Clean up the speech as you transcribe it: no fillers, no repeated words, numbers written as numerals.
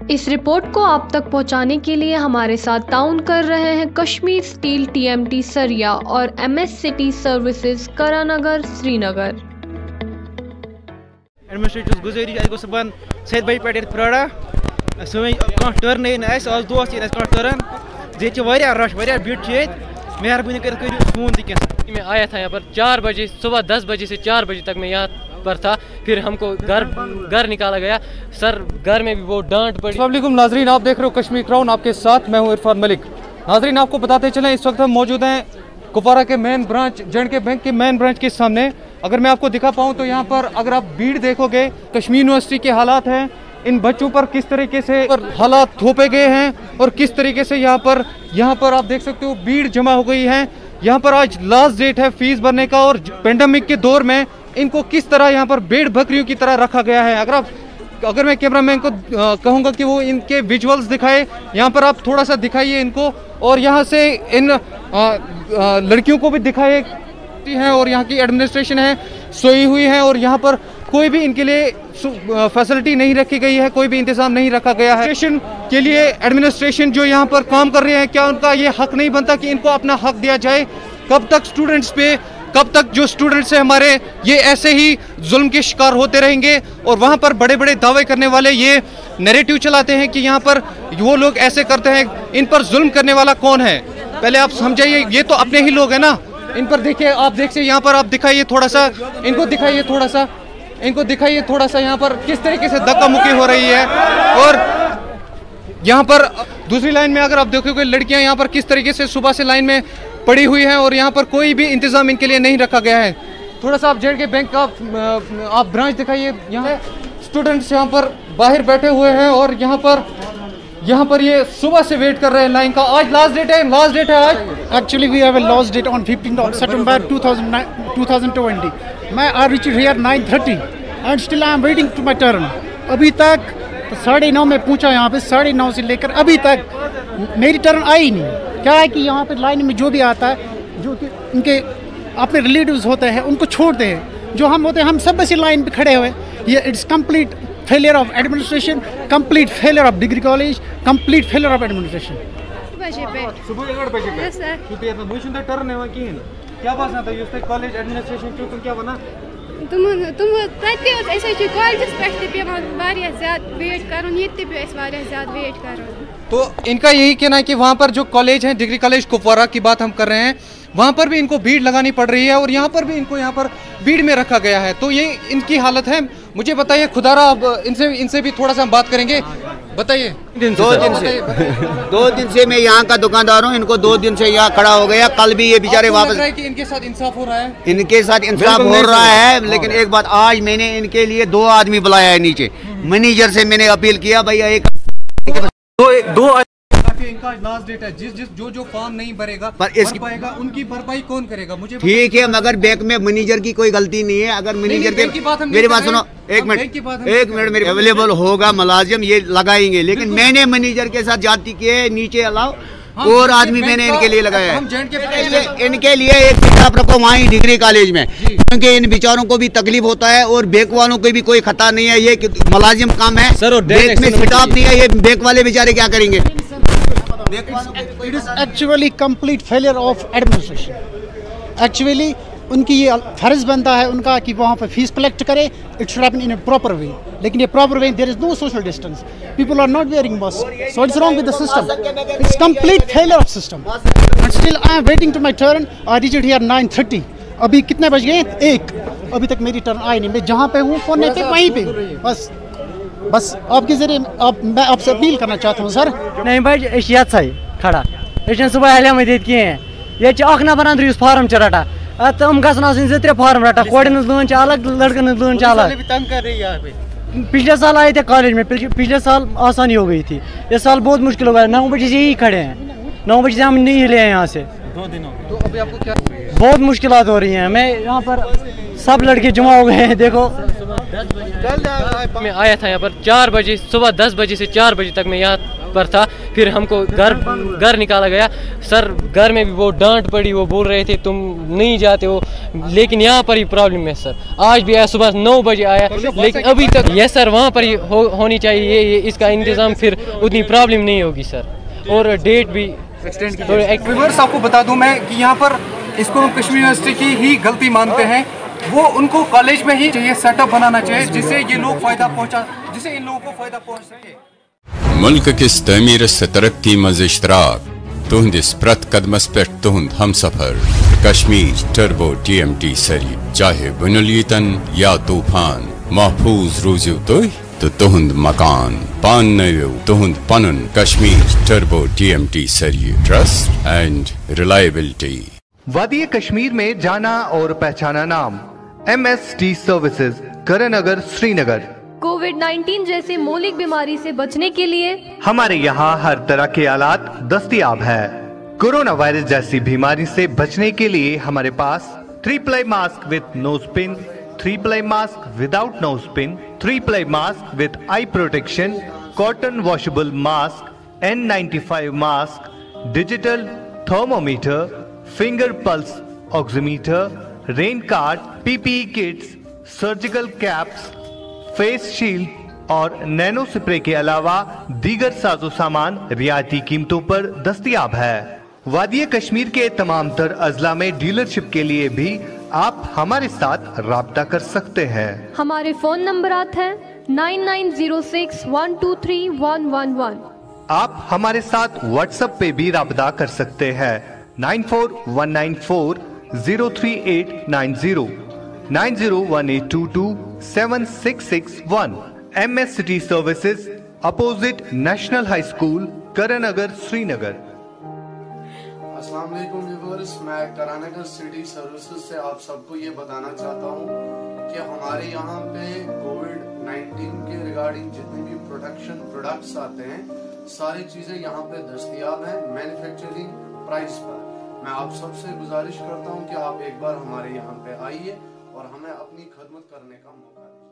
इस रिपोर्ट को आप तक पहुंचाने के लिए हमारे साथ ताउन कर रहे हैं कश्मीर स्टील TMT सरिया और MS city services Karan Nagar Srinagar. Administrative गुजारिश आज सुबह 7 बजे पे प्राड़ा सो टर्न आज दोस टर्न ये रश भीड़ मेहरबानी कर फोन तक। मैं आया था यहाँ पर 4 बजे सुबह 10 बजे से 4 बजे तक मैं यहाँ पर था, फिर हमको घर निकाला गया। सर घर में भी वो डांट पड़ी। अस्सलाम वालेकुम नाजरीन, आप देख रहे हो कश्मीर क्राउन, आपके साथ मैं हूँ इरफान मलिक। नाजरीन आपको बताते चलें इस वक्त हम मौजूद हैं कुपवारा के मेन ब्रांच J&K बैंक के मेन ब्रांच के सामने। अगर मैं आपको दिखा पाऊँ तो यहाँ पर अगर आप भीड़ देखोगे, कश्मीर यूनिवर्सिटी के हालात हैं, इन बच्चों पर किस तरीके से हालात थोपे गए हैं और किस तरीके से यहाँ पर आप देख सकते हो भीड़ जमा हो गई है। यहाँ पर आज लास्ट डेट है फीस भरने का और पेंडेमिक के दौर में इनको किस तरह यहाँ पर भेड़ बकरियों की तरह रखा गया है। अगर मैं कैमरामैन को कहूँगा कि वो इनके विजुअल्स दिखाए, यहाँ पर आप थोड़ा सा दिखाइए इनको और यहाँ से इन लड़कियों को भी दिखाए हैं और यहाँ की एडमिनिस्ट्रेशन है सोई हुई है और यहाँ पर कोई भी इनके लिए फैसिलिटी नहीं रखी गई है, कोई भी इंतजाम नहीं रखा गया है। एडमिनिस्ट्रेशन के लिए एडमिनिस्ट्रेशन जो यहाँ पर काम कर रहे हैं, क्या उनका ये हक नहीं बनता कि इनको अपना हक दिया जाए? कब तक स्टूडेंट्स पे, कब तक जो स्टूडेंट्स हैं हमारे ये ऐसे ही जुल्म के शिकार होते रहेंगे? और वहाँ पर बड़े बड़े दावे करने वाले ये नैरेटिव चलाते हैं कि यहाँ पर वो लोग ऐसे करते हैं, इन पर जुल्म करने वाला कौन है? पहले आप समझाइए, ये तो अपने ही लोग हैं ना। इन पर देखिए, आप देखिए यहाँ पर, आप दिखाइए थोड़ा सा, इनको दिखाइए थोड़ा सा यहाँ पर किस तरीके से धक्का मुक्की हो रही है। और यहाँ पर दूसरी लाइन में अगर आप देखोगे लड़कियाँ यहाँ पर किस तरीके से सुबह से लाइन में पड़ी हुई हैं और यहाँ पर कोई भी इंतजाम इनके लिए नहीं रखा गया है। थोड़ा सा आप J&K बैंक का आप ब्रांच दिखाइए। यहाँ स्टूडेंट्स यहाँ पर बाहर बैठे हुए हैं और यहाँ पर ये सुबह से वेट कर रहे हैं लाइन का। आज लास्ट डेट है आज। Actually, we have a last date on 15th of September 2020. मैं I reached here 9:30 and still I am waiting to my turn. अभी तक 9:30 में पूछा, यहाँ पे 9:30 से लेकर अभी तक मेरी टर्न आई नहीं। क्या है कि यहाँ पे लाइन में जो भी आता है, जो कि उनके अपने रिलेटिव्स होते हैं, उनको छोड़ते हैं। जो हम होते हैं, हम सब बस लाइन पे खड़े हुए। ये it's complete failure of administration, complete failure of degree college, complete failure of administration. सुबह 11 बजे पे सर टर्न है कि क्या बात है ये कॉलेज एडमिनिस्ट्रेशन क्यों क्या बना? तुम कॉलेज वेट कर। तो इनका यही कहना है कि वहाँ पर जो कॉलेज है, डिग्री कॉलेज कुपवारा की बात हम कर रहे हैं, वहाँ पर भी इनको भीड़ लगानी पड़ रही है और यहाँ पर भी इनको यहाँ पर भीड़ में रखा गया है। तो ये इनकी हालत है। मुझे बताइए खुदारा, अब इनसे भी थोड़ा सा हम बात करेंगे। बताइए। 2 दिन से मैं यहाँ का दुकानदार हूँ। इनको 2 दिन से यहाँ खड़ा हो गया। कल भी ये बेचारे वापस। है कि इनके साथ इंसाफ हो रहा है? इनके साथ इंसाफ हो रहा है, लेकिन एक बात, आज मैंने इनके लिए 2 आदमी बुलाया है नीचे। मैनेजर से मैंने अपील किया, भैया एक दो इनका लास्ट डेट है। जो फॉर्म नहीं भरेगा पाएगा, उनकी भरपाई कौन करेगा? मुझे ठीक है, मगर बैंक में मैनेजर की कोई गलती नहीं है। अगर मैनेजर के मेरी बात सुनो, एक मिनट मेरे अवेलेबल होगा मुलाजिम, ये लगाएंगे, लेकिन मैंने मैनेजर के साथ जाती की है नीचे अलाउ और आदमी मैंने इनके लिए लगाया है। इनके लिए एक किताब रखो वहीं डिग्री कॉलेज में, क्योंकि इन बेचारों को भी तकलीफ होता है और बैंक वालों को भी कोई खतरा नहीं है। ये मुलाजिम काम है सर, बैंक में स्टाफ नहीं है, ये बैंक वाले बेचारे क्या करेंगे? It is actually complete failure of administration. Actually उनकी ये फर्ज बनता है उनका कि वहाँ पर फीस कलेक्ट करे। It should happen in a proper way, लेकिन ये proper way there is no social distance, people are not wearing mask, so it's wrong with the system. It's complete failure of system and still I am waiting to my turn. I reached here 9:30। अभी कितने बज गए? 1। अभी तक मेरी turn I नहीं। मैं जहाँ पे हूँ कोने पे वहीं पे बस आपके जरिए मैं आपसे अपील करना चाहता हूँ सर। नहीं भाई ये खड़ा सुबह हले में कहें ये नफर फार्म रटा तम गसन 2-3 फार्म रटा कोड़न लोन अलग, लड़कन लोन अलग। पिछले साल आए थे कॉलेज में, पिछले साल आसानी हो गई थी, इस साल बहुत मुश्किल हो गया। 9 बजे से यही खड़े हैं, 9 बजे से हम नहीं हिले हैं यहाँ से। 2 दिन हो गए। तो अभी आपको क्या बहुत मुश्किलात हो रही हैं? मैं यहाँ पर सब लड़के जमा हो गए हैं। देखो मैं आया था यहाँ पर 4 बजे सुबह 10 बजे से 4 बजे तक मैं यहाँ पर था, फिर हमको घर निकाला गया सर। घर में भी वो डांट पड़ी, वो बोल रहे थे तुम नहीं जाते हो, लेकिन यहाँ पर ही प्रॉब्लम है सर। आज भी आया, सुबह 9 बजे आया, लेकिन अभी तक यस सर वहाँ पर ही होनी चाहिए ये इसका इंतज़ाम, फिर उतनी प्रॉब्लम नहीं होगी सर। और डेट भी एक्सटेंड की। व्यूअर्स आपको बता दूं मैं कि यहाँ पर इसको हम कश्मीर यूनिवर्सिटी की ही गलती मानते हैं। वो उनको कॉलेज में ही चाहिए सेटअप बनाना चाहिए जिससे ये लोग फ़ायदा पहुँचा, जिससे इन लोगों को फ़ायदा पहुँच सके। मुल्क किस तमीरस तरक्की मज इश्तराक तुहंदिस प्रत कदमस पे तुहंद हम सफर कश्मीर टर्बो TMT सरी, चाहे बुनुलीतन या तूफान महफूज रोजू तो तुहंद मकान पान नयो तुहंद पनुन कश्मीर टर्बो TMT सरी, ट्रस्ट एंड रिलायबिलिटी। वादी कश्मीर में जाना और पहचाना नाम MST सर्विसेज, करनगर, श्रीनगर। कोविड-19 जैसे मौलिक बीमारी से बचने के लिए हमारे यहाँ हर तरह के आलात दस्तयाब है। कोरोना वायरस जैसी बीमारी से बचने के लिए हमारे पास 3-ply mask with nose pin, 3-ply mask without nose pin, 3-ply mask with eye protection, cotton washable mask, N95 mask, digital thermometer, finger pulse oximeter, rain card, PPE kits, surgical caps, face shield और nano spray के अलावा दीगर साजो सामान रियायती कीमतों पर दस्तयाब है। वादी कश्मीर के तमाम तर अजला में डीलरशिप के लिए भी आप हमारे साथ राब्ता कर सकते हैं। हमारे फोन नंबरात हैं 9906123111। आप हमारे साथ व्हाट्सएप पे भी राब्ता कर सकते हैं 9419403890, 9018227661। MST services, opposite national high school, Karan Nagar, Srinagar. अस्सलाम वालेकुम व्यूअर्स, मैं करनगर सिटी सर्विसेज से आप सबको ये बताना चाहता हूँ कि हमारे यहाँ पे कोविड-19 के रिगार्डिंग जितने भी प्रोटेक्शन प्रोडक्ट्स आते हैं सारी चीजें यहाँ पे दस्तयाब हैं मैन्युफैक्चरिंग प्राइस पर। मैं आप सबसे गुजारिश करता हूँ कि आप एक बार हमारे यहाँ पे आइए और हमें अपनी खदमत करने का मौका दीजिए।